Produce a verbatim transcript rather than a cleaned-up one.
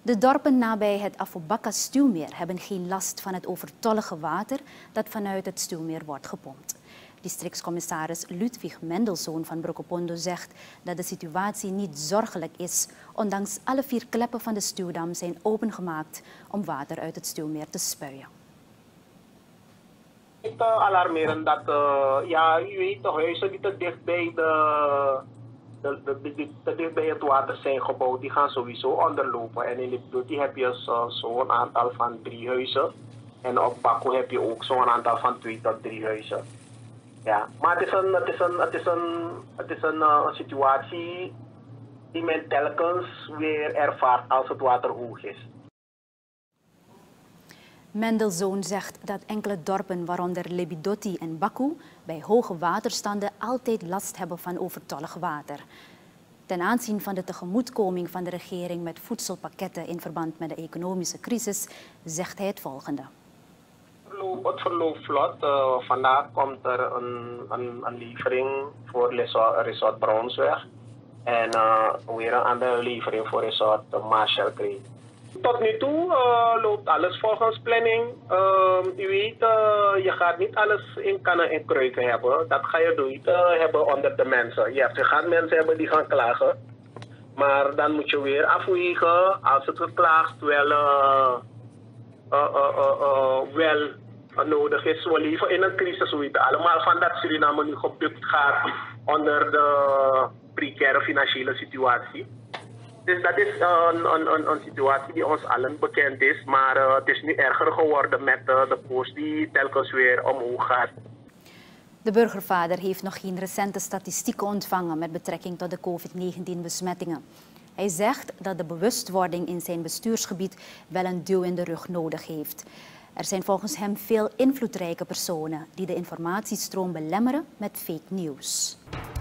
De dorpen nabij het Afobakka-stuwmeer hebben geen last van het overtollige water dat vanuit het stuwmeer wordt gepompt. Districtscommissaris Ludwig Mendelzoon van Brokopondo zegt dat de situatie niet zorgelijk is, ondanks alle vier kleppen van de stuwdam zijn opengemaakt om water uit het stuwmeer te spuien. Het alarmeren dat, uh, ja, u weet, de huizen die te dicht bij de... De, de, de, te dicht bij het water zijn gebouwd, die gaan sowieso onderlopen. En in Lipdoti heb je zo, zo'n aantal van drie huizen. En op Baku heb je ook zo'n aantal van twee tot drie huizen. Ja, maar het is een, het is een, het is een, het is een, uh, een situatie die men telkens weer ervaart als het water hoog is. Mendelzoon zegt dat enkele dorpen, waaronder Lebidoti en Baku, bij hoge waterstanden altijd last hebben van overtollig water. Ten aanzien van de tegemoetkoming van de regering met voedselpakketten in verband met de economische crisis, zegt hij het volgende. Het verloopt vlot. Uh, vandaag komt er een, een, een levering voor Resort, Resort Brownsweg en uh, weer een andere levering voor Resort Marshall Creek. Tot nu toe uh, loopt alles volgens planning. Uh, u weet, uh, je gaat niet alles in kannen en kruiken hebben. Dat ga je nooit uh, hebben onder de mensen. Je, je gaat mensen hebben die gaan klagen. Maar dan moet je weer afwegen als het geklaagd wel, uh, uh, uh, uh, uh, wel uh, nodig is. We leven in een crisis. We weten allemaal van dat Suriname nu gebukt gaat onder de precaire financiële situatie. Dus dat is een, een, een, een situatie die ons allen bekend is, maar uh, het is nu erger geworden met uh, de koers die telkens weer omhoog gaat. De burgervader heeft nog geen recente statistieken ontvangen met betrekking tot de COVID negentien besmettingen. Hij zegt dat de bewustwording in zijn bestuursgebied wel een duw in de rug nodig heeft. Er zijn volgens hem veel invloedrijke personen die de informatiestroom belemmeren met fake news.